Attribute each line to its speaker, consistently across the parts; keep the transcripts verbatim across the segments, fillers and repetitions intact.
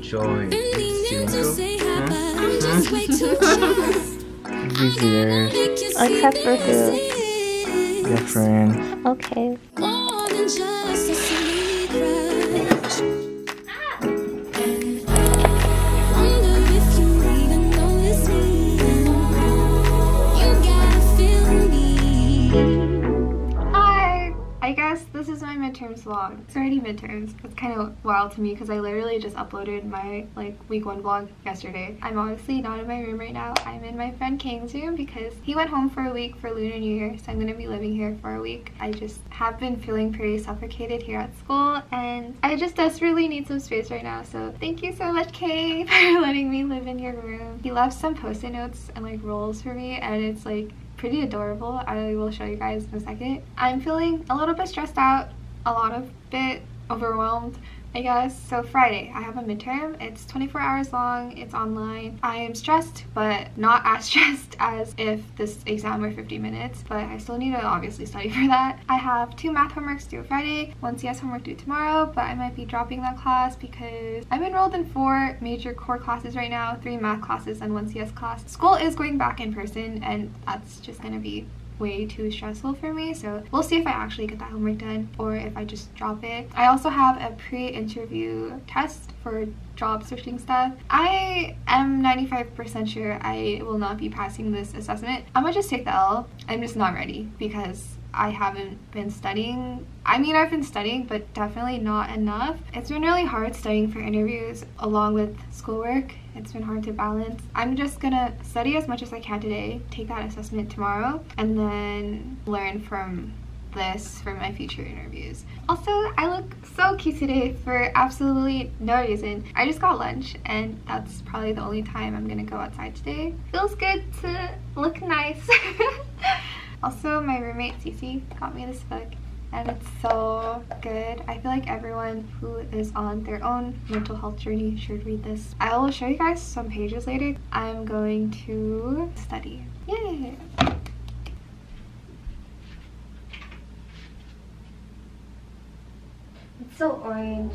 Speaker 1: Joy.
Speaker 2: Visitors.
Speaker 3: Except for who?
Speaker 2: Your friends.
Speaker 3: Okay.
Speaker 4: I guess this is my midterms vlog. It's already midterms. It's kind of wild to me because I literally just uploaded my like week one vlog yesterday. I'm honestly not in my room right now. I'm in my friend Khang's room because he went home for a week for Lunar New Year, so I'm gonna be living here for a week. I just have been feeling pretty suffocated here at school and I just desperately need some space right now. So thank you so much, Khang, for letting me live in your room. He left some post-it notes and like rolls for me, and it's like pretty adorable. I will show you guys in a second. I'm feeling a little bit stressed out, a lot of bit overwhelmed, I guess. So Friday, I have a midterm. It's twenty-four hours long. It's online. I am stressed, but not as stressed as if this exam were fifty minutes, but I still need to obviously study for that. I have two math homeworks due Friday, one C S homework due tomorrow, but I might be dropping that class because I'm enrolled in four major core classes right now, three math classes and one C S class. School is going back in person and that's just gonna be way too stressful for me, so we'll see if I actually get that homework done or if I just drop it. I also have a pre-interview test for job searching stuff. I am ninety-five percent sure I will not be passing this assessment. I'm gonna just take the L. I'm just not ready because I haven't been studying. I mean, I've been studying, but definitely not enough. It's been really hard studying for interviews along with schoolwork. It's been hard to balance. I'm just gonna study as much as I can today, take that assessment tomorrow, and then learn from this for my future interviews. Also, I look so cute today for absolutely no reason. I just got lunch and that's probably the only time I'm gonna go outside today. Feels good to look nice. Also, my roommate Cece got me this book and it's so good. I feel like everyone who is on their own mental health journey should read this. I will show you guys some pages later. I'm going to study. Yay! It's so orange.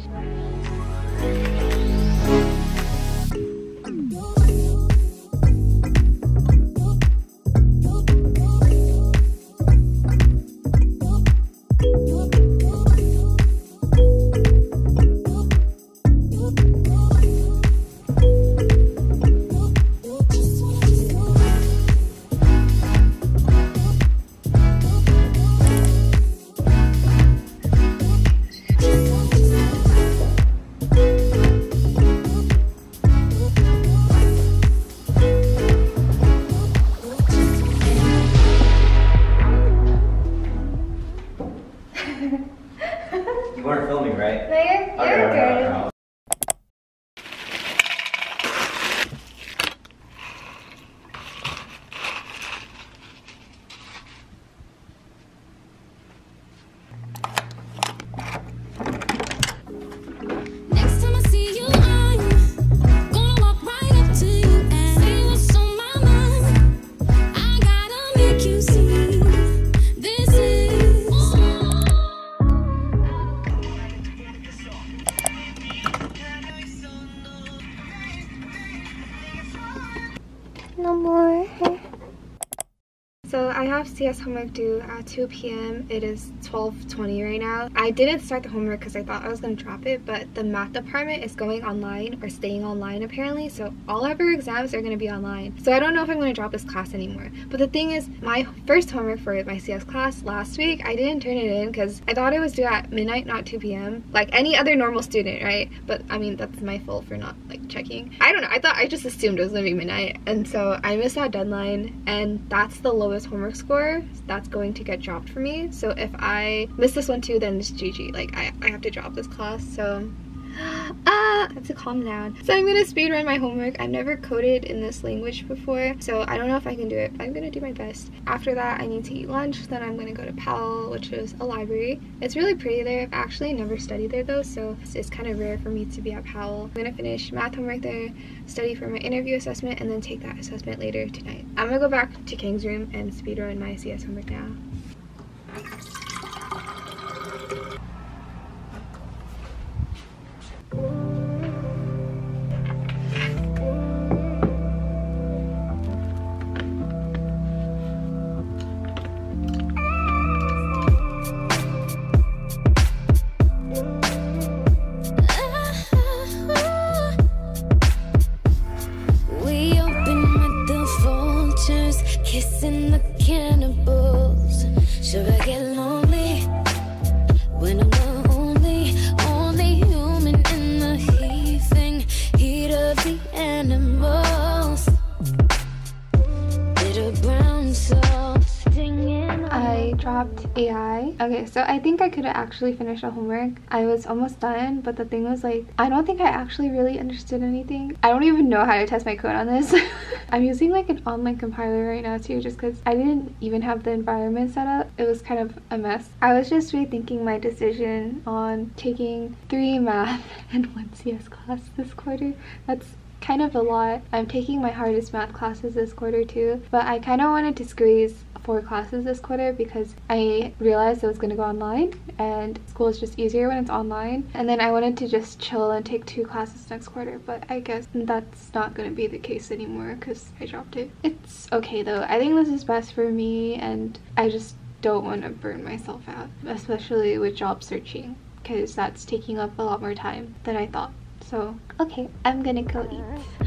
Speaker 1: You weren't filming, right?
Speaker 4: No, you're, you're
Speaker 1: okay,
Speaker 4: good.
Speaker 1: okay, okay.
Speaker 4: No more. So I have C S homework due at two p m It is twelve twenty right now. I didn't start the homework because I thought I was going to drop it, but the math department is going online or staying online apparently, so all of our exams are going to be online. So I don't know if I'm going to drop this class anymore. But the thing is, my first homework for my C S class last week, I didn't turn it in because I thought it was due at midnight, not two p m like any other normal student, right? But I mean, that's my fault for not like checking. I don't know, I thought I just assumed it was going to be midnight, and so I missed that deadline, and that's the lowest homework score that's going to get dropped for me. So if I miss this one too, then it's G G. Like I, I have to drop this class. So ah, I have to calm down. So I'm gonna speedrun my homework. I've never coded in this language before, so I don't know if I can do it, but I'm gonna do my best. After that, I need to eat lunch. Then I'm gonna go to Powell, which is a library. It's really pretty there. I've actually never studied there though, so it's, it's kind of rare for me to be at Powell. I'm gonna finish math homework there, study for my interview assessment, and then take that assessment later tonight. I'm gonna go back to Khang's room and speedrun my C S homework now. A I. Okay, so I think I could have actually finished the homework. I was almost done, but the thing was like, I don't think I actually really understood anything. I don't even know how to test my code on this. I'm using like an online compiler right now too, just because I didn't even have the environment set up. It was kind of a mess. I was just rethinking my decision on taking three math and one C S class this quarter. That's kind of a lot. I'm taking my hardest math classes this quarter too, but I kind of wanted to squeeze four classes this quarter because I realized it was going to go online and school is just easier when it's online, and then I wanted to just chill and take two classes next quarter, but I guess that's not going to be the case anymore because I dropped it. It's okay though. I think this is best for me, and I just don't want to burn myself out, especially with job searching, because that's taking up a lot more time than I thought. So, okay, I'm gonna go eat.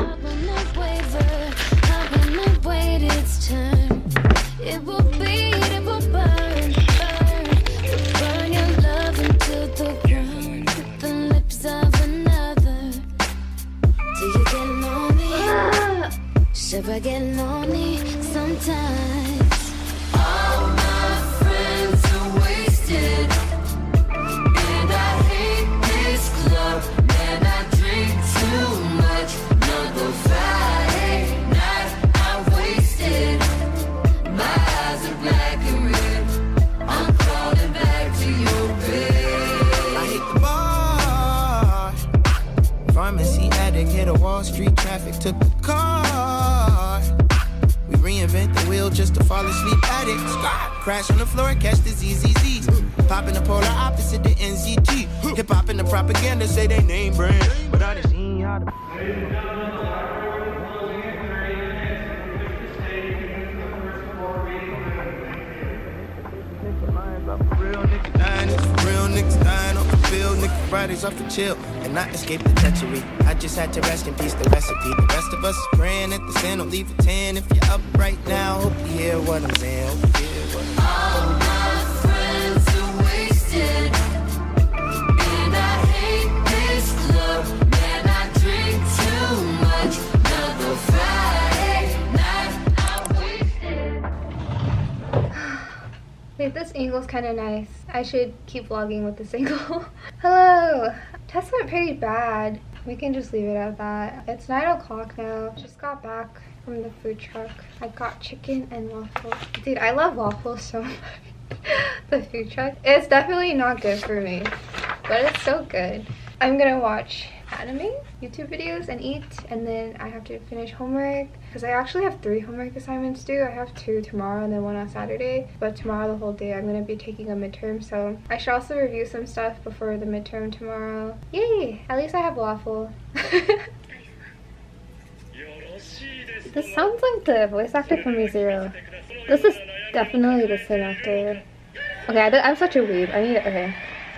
Speaker 5: It will bleed, it will burn, burn. Burn your love into the ground with the lips of another. Do you get lonely? Should I get lonely sometimes? All my friends are wasted, and I hate this club. Man, I drink too much. Another Friday night, I'm wasted. My eyes are black and red. I'm crawling back to your bed.
Speaker 6: I hit the bar. Pharmacy addict, hit a Wall Street traffic, took the car. We reinvent the wheel just to fall asleep at it. Crash on the floor, catch the Z Z Zs. Pop in the polar opposite the N Z T. Hip hop and the propaganda say they name brand, but I done seen how to. Real niggas dying, it's real niggas dying off the field. Nigga Fridays off the chill and not escape the treachery. I just had to rest in peace the recipe. The rest of us is praying at the sin. Don't leave a ten if you're up right now. Hope you hear what I'm saying. Hope you hear what I'm saying.
Speaker 5: All my friends are wasted, and I hate this club. Man, I drink too much. Another Friday night, I'm wasted.
Speaker 4: Wait, this angle's kind of nice. I should keep vlogging with this angle. Hello! Test went pretty bad. We can just leave it at that. It's nine o'clock now. Just got back from the food truck. I got chicken and waffles. Dude, I love waffles so much. The food truck. It's definitely not good for me, but it's so good. I'm gonna watch anime, YouTube videos, and eat, and then I have to finish homework because I actually have three homework assignments due. I have two tomorrow and then one on Saturday, but tomorrow the whole day I'm gonna be taking a midterm, so I should also review some stuff before the midterm tomorrow. Yay! At least I have waffle. This sounds like the voice actor from ReZero. This is definitely the same actor. Okay, I, I'm such a weeb. I need it. Okay.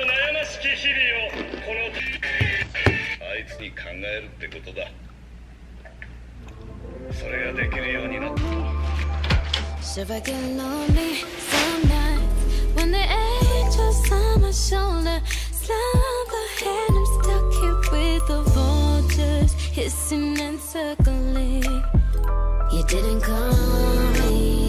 Speaker 5: Should I get lonely some nights when the angels on my shoulder slumber and I'm stuck here with the vultures hissing and circling. You didn't call me.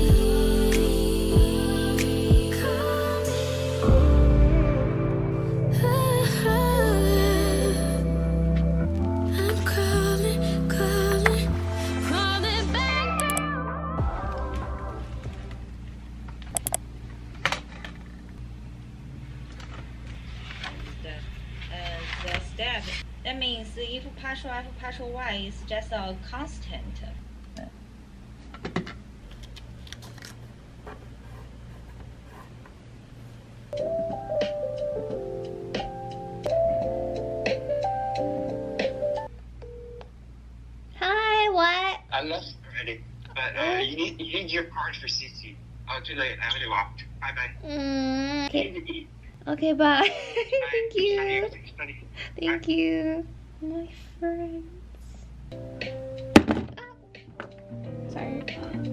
Speaker 7: That means if partial f partial y is just a constant.
Speaker 3: Hi, what?
Speaker 8: I left already, but uh, you need you need your card for C C. Oh, too late. I already walked. Bye bye.
Speaker 3: Mm, okay.
Speaker 8: Need to eat.
Speaker 3: Okay, bye. Thank
Speaker 8: Bye.
Speaker 3: you.
Speaker 8: Study, study.
Speaker 3: Thank
Speaker 8: Bye.
Speaker 3: you. My friends. Ah. Sorry.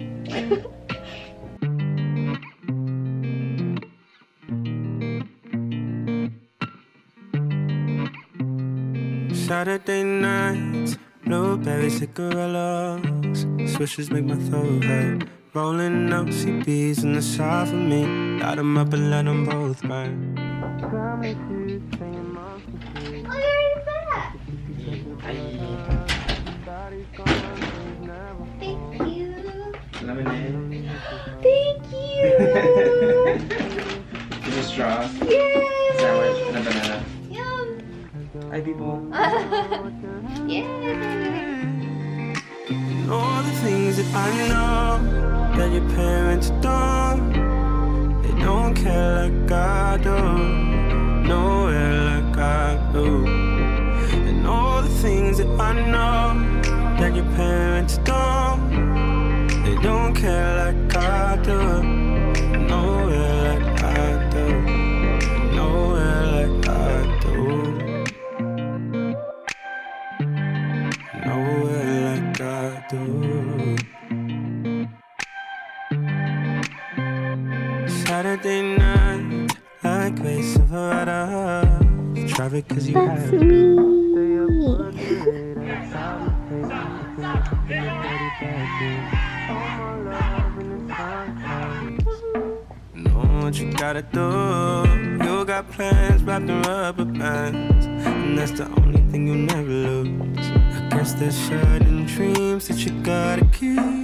Speaker 6: Saturday nights, blueberry cigarillos, swishes make my throat hurt. Rolling up C Bs in the side for me. Light them up and let them both burn.
Speaker 3: What is that? Thank you.
Speaker 1: Lemonade.
Speaker 3: Thank you.
Speaker 1: There's a straw,
Speaker 3: Yay.
Speaker 1: sandwich, and a banana.
Speaker 3: Yum.
Speaker 1: Hi, people.
Speaker 3: Yay.
Speaker 6: All the things that I know that your parents don't. They don't care like I do. Nowhere like I do. And all the things that I know that your parents don't. They don't care like I do. Nowhere like I do. Nowhere like I do. Nowhere like I do. Saturday night, like Grace Silverado. Traffic cause you
Speaker 3: That's
Speaker 6: had
Speaker 3: me.
Speaker 6: Know what you gotta do. You got plans wrapped in rubber bands, and that's the only thing you never lose. I guess there's certain dreams that you gotta keep.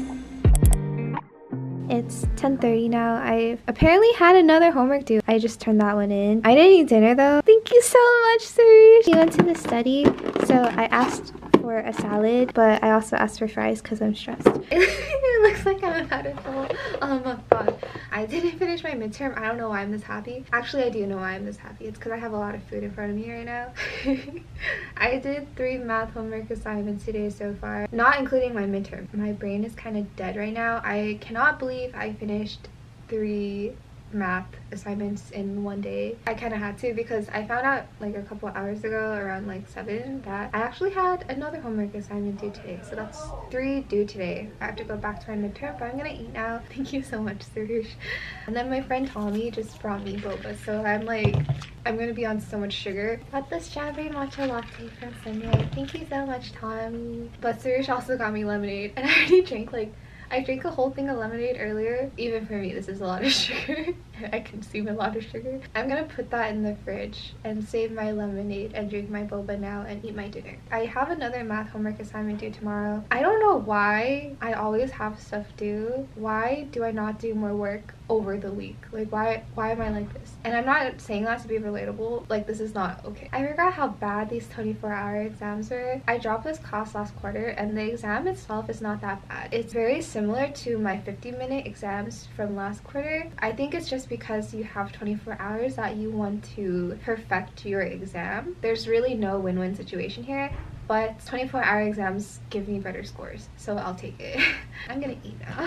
Speaker 4: It's ten thirty now. I've apparently had another homework due. I just turned that one in. I didn't eat dinner though. Thank you so much, Suresh. He went to the study, so I asked for a salad, but I also asked for fries because I'm stressed. It looks like I'm about to fall on my butt. I didn't finish my midterm. I don't know why I'm this happy. Actually, I do know why I'm this happy. It's because I have a lot of food in front of me right now. I did three math homework assignments today so far, not including my midterm. My brain is kind of dead right now. I cannot believe I finished three math assignments in one day. I kind of had to because I found out like a couple hours ago around like seven that I actually had another homework assignment due today, so that's three due today. I have to go back to my midterm, but I'm gonna eat now. Thank you so much, Suresh. And then my friend Tommy just brought me boba, so I'm like I'm gonna be on so much sugar. Got this strawberry matcha latte from Sunday. Thank you so much, Tommy. But Suresh also got me lemonade, and I already drank like I drank a whole thing of lemonade earlier. Even for me, this is a lot of sugar. I consume a lot of sugar. I'm gonna put that in the fridge and save my lemonade and drink my boba now and eat my dinner. I have another math homework assignment due tomorrow. I don't know why I always have stuff due. Why do I not do more work over the week? Like why why am I like this? And I'm not saying that to be relatable. Like this is not okay. I forgot how bad these twenty-four hour exams were. I dropped this class last quarter and the exam itself is not that bad. It's very similar to my fifty minute exams from last quarter. I think it's just because you have twenty-four hours that you want to perfect your exam. There's really no win-win situation here, but twenty-four hour exams give me better scores, so I'll take it. I'm gonna eat now.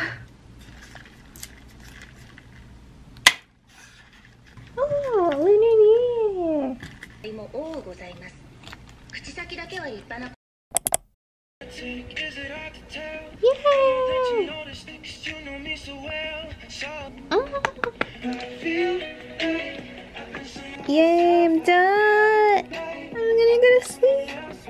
Speaker 4: Oh, Lunar New Year! Yay! Yay, I'm done! I'm gonna go to sleep.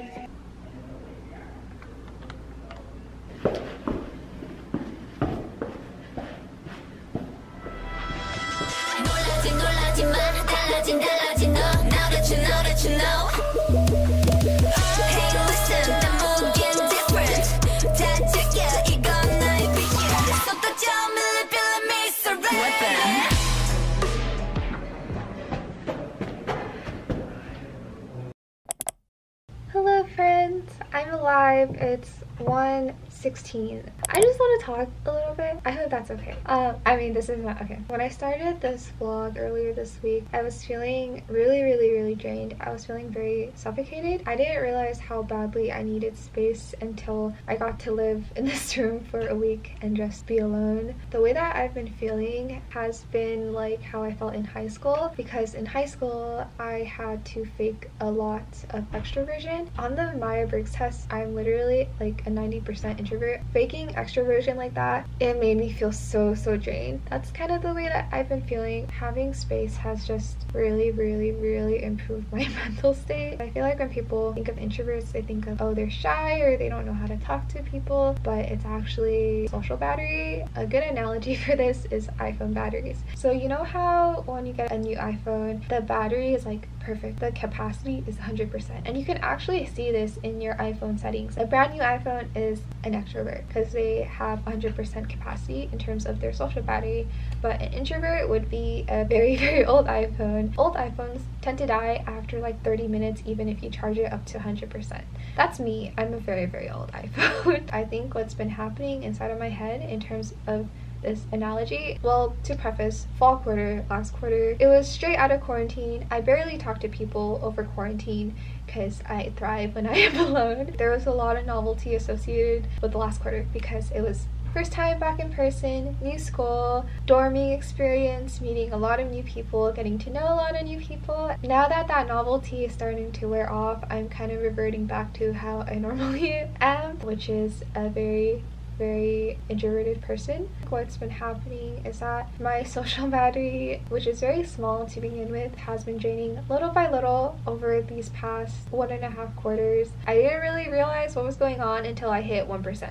Speaker 4: Hello friends, I'm alive. It's one sixteen. I just want to talk a little bit. I hope that's okay. Um, I mean, this is not okay. When I started this vlog earlier this week, I was feeling really, really, really drained. I was feeling very suffocated. I didn't realize how badly I needed space until I got to live in this room for a week and just be alone. The way that I've been feeling has been like how I felt in high school, because in high school I had to fake a lot of extroversion. On the Myers-Briggs test, I'm literally like a ninety percent introvert. Faking extroversion like that, it made me feel so so drained. That's kind of the way that I've been feeling. Having space has just really really really improved improved my mental state. I feel like when people think of introverts, they think of, oh, they're shy or they don't know how to talk to people, but it's actually social battery. A good analogy for this is iPhone batteries. So you know how when you get a new iPhone, the battery is like perfect. The capacity is one hundred percent. And you can actually see this in your iPhone settings. A brand new iPhone is an extrovert because they have one hundred percent capacity in terms of their social battery, but an introvert would be a very, very old iPhone. Old iPhones tend to die after like thirty minutes, even if you charge it up to one hundred percent. That's me. I'm a very, very old iPhone. I think what's been happening inside of my head in terms of this analogy, well, to preface, fall quarter, last quarter, it was straight out of quarantine. I barely talked to people over quarantine because I thrive when I am alone. There was a lot of novelty associated with the last quarter because it was first time back in person, new school, dorming experience, meeting a lot of new people, getting to know a lot of new people. Now that that novelty is starting to wear off, I'm kind of reverting back to how I normally am, which is a very very introverted person. What's been happening is that my social battery, which is very small to begin with, has been draining little by little over these past one and a half quarters. I didn't really realize what was going on until I hit one percent.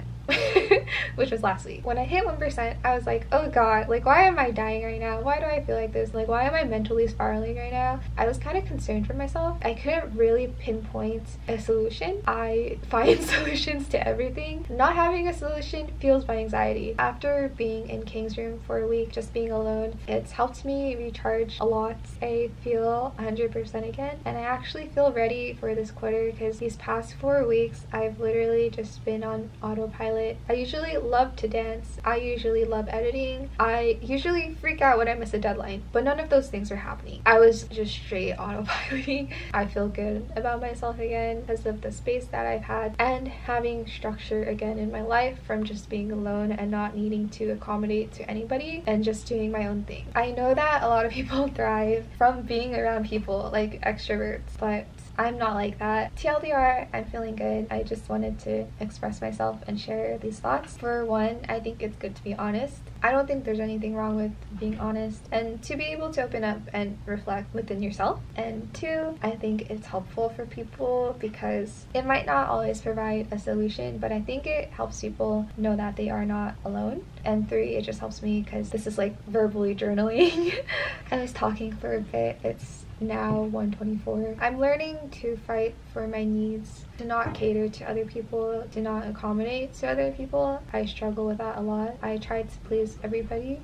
Speaker 4: Which was last week. When I hit one percent, I was like, oh god, like why am I dying right now? Why do I feel like this? Like why am I mentally spiraling right now? I was kind of concerned for myself. I couldn't really pinpoint a solution. I find solutions to everything. Not having a solution fuels my anxiety. After being in Khang's room for a week, just being alone, it's helped me recharge a lot. I feel one hundred percent again, and I actually feel ready for this quarter because these past four weeks I've literally just been on autopilot. I usually love to dance. I usually love editing. I usually freak out when I miss a deadline, but none of those things are happening. I was just straight autopiloting. I feel good about myself again because of the space that I've had and having structure again in my life from just being alone and not needing to accommodate to anybody and just doing my own thing. I know that a lot of people thrive from being around people, like extroverts, but I'm not like that. T L D R, I'm feeling good. I just wanted to express myself and share these thoughts. For one, I think it's good to be honest. I don't think there's anything wrong with being honest and to be able to open up and reflect within yourself. And two, I think it's helpful for people because it might not always provide a solution, but I think it helps people know that they are not alone. And three, it just helps me because this is like verbally journaling. I was talking for a bit. It's now one twenty-four. I'm learning to fight for my needs, to not cater to other people, to not accommodate to other people. I struggle with that a lot. I try to please everybody.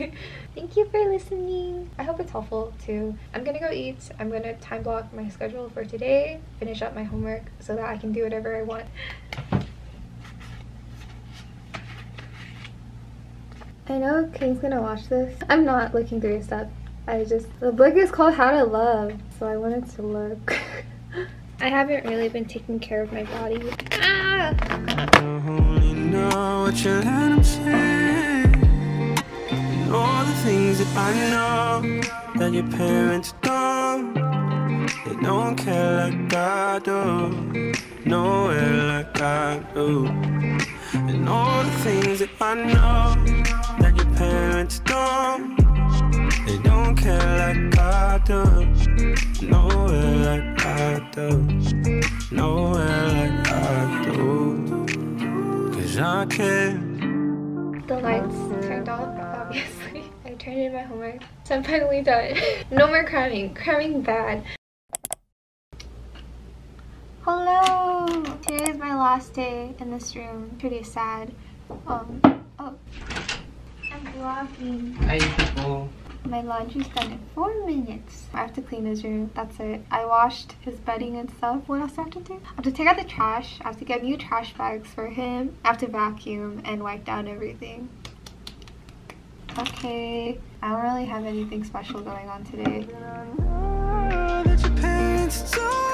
Speaker 4: Thank you for listening. I hope it's helpful too. I'm gonna go eat. I'm gonna time block my schedule for today, finish up my homework so that I can do whatever I want. I know King's gonna watch this. I'm not looking through his stuff. I just, the book is called How to Love, so I wanted to look. I haven't really been taking care of my body. Ah!
Speaker 6: I only know what you let them say, and all the things that I know that your parents don't. They don't care like I do, nowhere like I do. And all the things that I know that your parents don't. They don't care like I do, nowhere like I do, nowhere like I do, cause I care.
Speaker 4: The lights turned off, obviously. I turned in my homework, so I'm finally done. No more cramming, cramming bad. Hello! Today is my last day in this room. Pretty sad. Um, oh. I'm vlogging.
Speaker 1: Hi people.
Speaker 4: My laundry's done in four minutes. I have to clean his room. That's it. I washed his bedding and stuff. What else do I have to do? I have to take out the trash. I have to get new trash bags for him. I have to vacuum and wipe down everything. Okay. I don't really have anything special going on today.
Speaker 6: That your parents don't